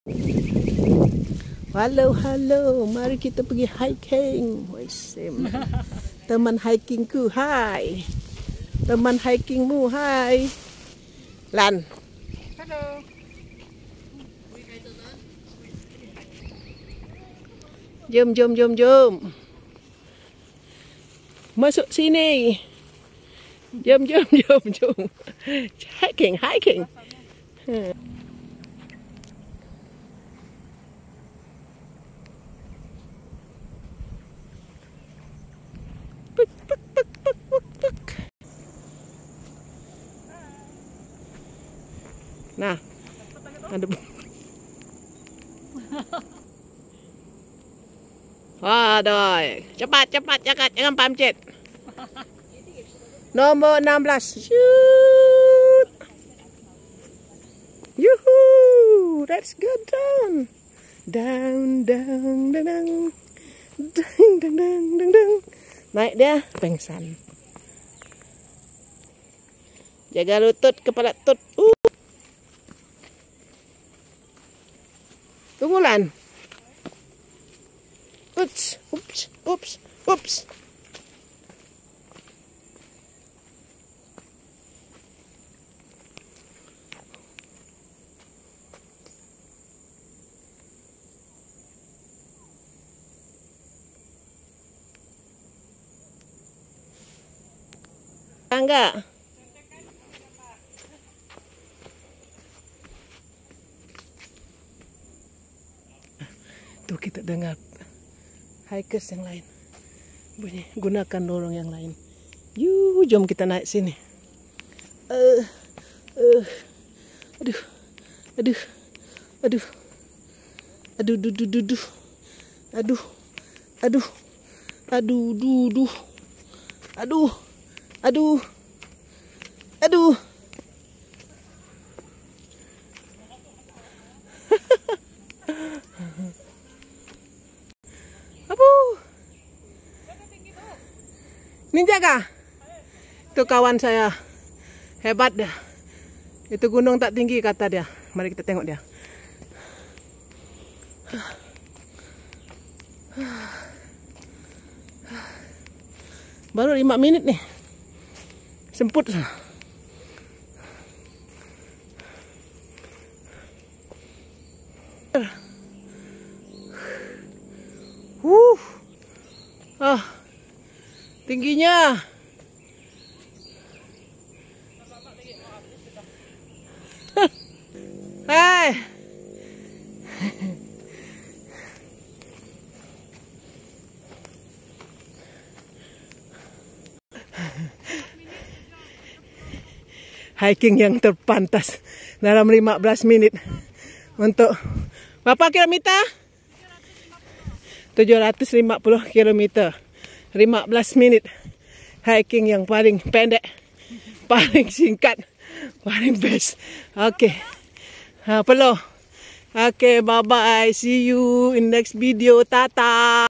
Halo, halo, mari kita pergi hiking. Teman hikingku, hai. Teman hikingmu, hai. Lan. Halo. Jom. Masuk sini. Jom. Hiking. Nah, ada. Waduh, cepat, jangan pamcet. Nomor 16. Shoot. Yuhuu, let's go down. Down. Naik dia, pengsan. Jaga lutut, kepala tut. Tunggu Lan. Ups. Enggak. Tuh kita dengar hikers yang lain bunyi, gunakan dorong yang lain. Jom kita naik sini. Aduh. Ninja kah? Itu kawan saya. Hebat dia. Itu gunung tak tinggi kata dia. Mari kita tengok dia. Baru 5 menit nih. Semput. Tingginya. Hai. Hiking yang terpantas dalam 15 menit untuk berapa kilometer? 750 kilometer. 15 menit hiking yang paling pendek, paling singkat, paling best. Oke. Perlu. Oke, bye bye. See you in next video. Tata.